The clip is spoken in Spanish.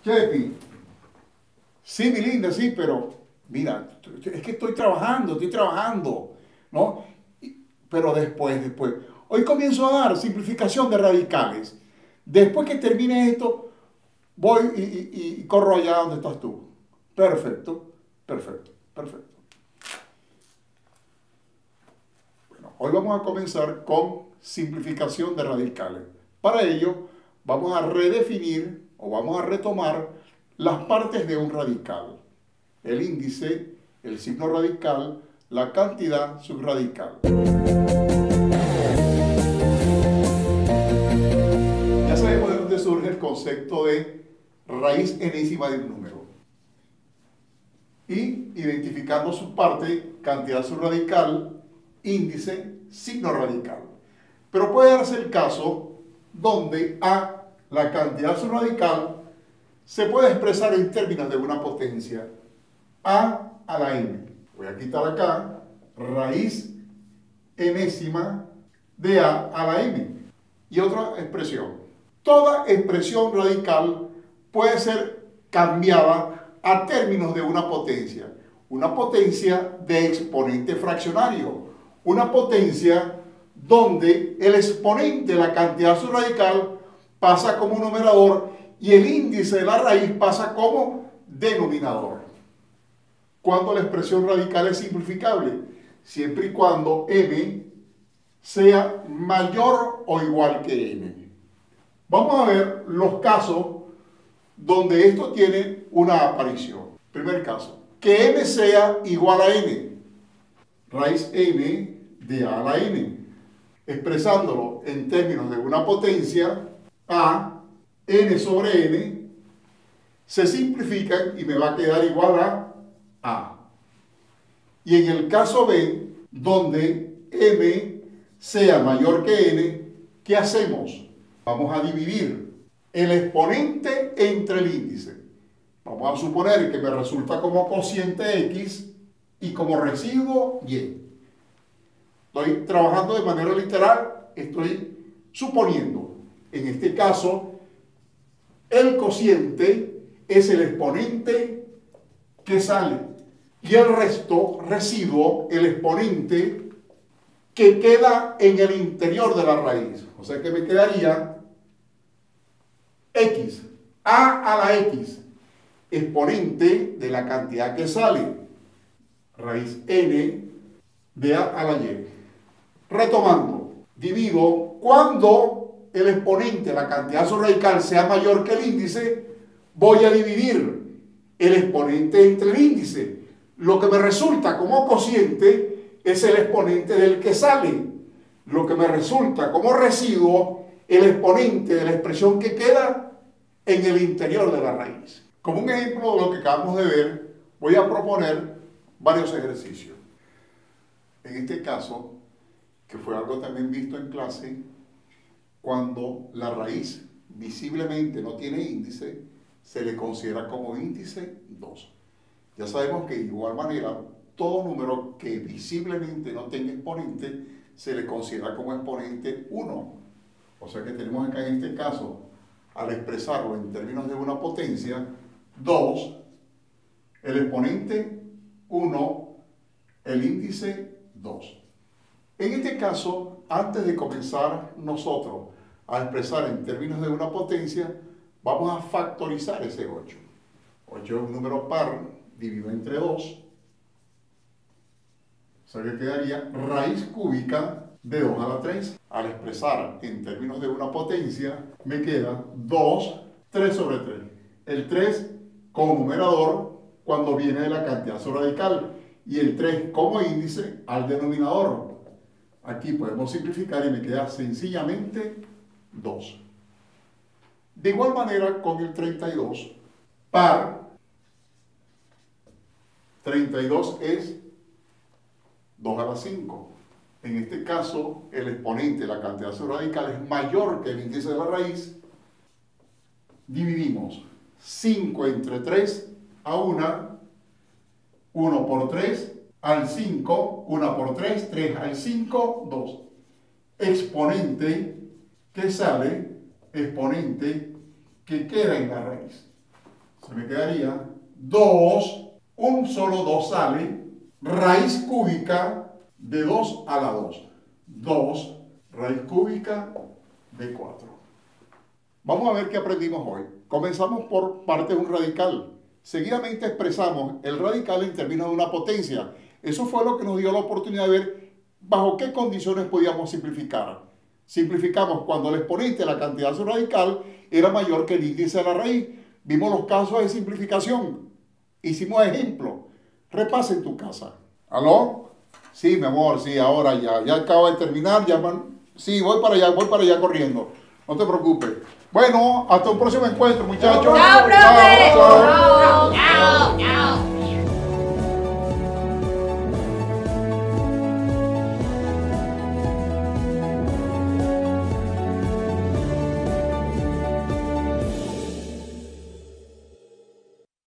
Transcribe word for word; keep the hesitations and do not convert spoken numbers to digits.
Chepi, sí, mi linda, sí, pero mira, es que estoy trabajando, estoy trabajando, ¿no? Y- Pero después, después. Hoy comienzo a dar simplificación de radicales. Después que termine esto, voy y, y- y corro allá donde estás tú. Perfecto, perfecto, perfecto. Bueno, hoy vamos a comenzar con simplificación de radicales. Para ello, vamos a redefinir o vamos a retomar las partes de un radical. El índice, el signo radical, la cantidad subradical. Ya sabemos de dónde surge el concepto de raíz enésima de un número. Y identificando su parte, cantidad subradical, índice, signo radical. Pero puede darse el caso donde A, la cantidad subradical, se puede expresar en términos de una potencia. A a la n. Voy a quitar acá raíz enésima de A a la n. Y otra expresión. Toda expresión radical puede ser cambiada a términos de una potencia. Una potencia de exponente fraccionario. Una potencia donde el exponente de la cantidad subradical pasa como numerador y el índice de la raíz pasa como denominador. Cuando la expresión radical es simplificable, siempre y cuando m sea mayor o igual que n. Vamos a ver los casos donde esto tiene una aparición. Primer caso, que m sea igual a n, raíz n de a a la n, expresándolo en términos de una potencia, a, n sobre n, se simplifican y me va a quedar igual a a. Y en el caso B, donde m sea mayor que n, ¿qué hacemos? Vamos a dividir el exponente entre el índice. Vamos a suponer que me resulta como cociente x y como residuo y. Estoy trabajando de manera literal, estoy suponiendo. En este caso, el cociente es el exponente que sale. Y el resto, residuo, el exponente que queda en el interior de la raíz. O sea que me quedaría x, a a la x, exponente de la cantidad que sale, raíz n de a a la y. Retomando, divido cuando el exponente, la cantidad subradical, sea mayor que el índice, voy a dividir el exponente entre el índice. Lo que me resulta como cociente es el exponente del que sale. Lo que me resulta como residuo, el exponente de la expresión que queda en el interior de la raíz. Como un ejemplo de lo que acabamos de ver, voy a proponer varios ejercicios. En este caso, que fue algo también visto en clase, cuando la raíz visiblemente no tiene índice, se le considera como índice dos. Ya sabemos que de igual manera, todo número que visiblemente no tenga exponente, se le considera como exponente uno. O sea que tenemos acá en este caso, al expresarlo en términos de una potencia, dos, el exponente uno, el índice dos. En este caso, antes de comenzar nosotros a expresar en términos de una potencia, vamos a factorizar ese ocho. ocho es un número par, dividido entre dos. O sea que quedaría raíz cúbica de dos a la tres. Al expresar en términos de una potencia, me queda dos, tres sobre tres. El tres como numerador cuando viene de la cantidad subradical y el tres como índice al denominador. Aquí podemos simplificar y me queda sencillamente dos. De igual manera con el treinta y dos, par, treinta y dos es dos a la cinco. En este caso, el exponente, la cantidad subradical, es mayor que el índice de la raíz. Dividimos cinco entre tres a uno, uno por tres al cinco, uno por tres, tres al cinco, dos. Exponente que sale, exponente que queda en la raíz. se me quedaría dos, un solo dos sale, raíz cúbica de dos a la dos. dos raíz cúbica de cuatro. Vamos a ver qué aprendimos hoy. Comenzamos por parte de un radical. Seguidamente expresamos el radical en términos de una potencia. Eso fue lo que nos dio la oportunidad de ver bajo qué condiciones podíamos simplificar. Simplificamos cuando el exponente, la cantidad de su radical, era mayor que el índice de la raíz. Vimos los casos de simplificación. Hicimos ejemplos. Repasa en tu casa. ¿Aló? Sí, mi amor, sí, ahora ya. Ya acabo de terminar. Ya man... Sí, voy para allá, voy para allá corriendo. No te preocupes. Bueno, hasta un próximo encuentro, muchachos. ¡Chao, profe! Chao, chao.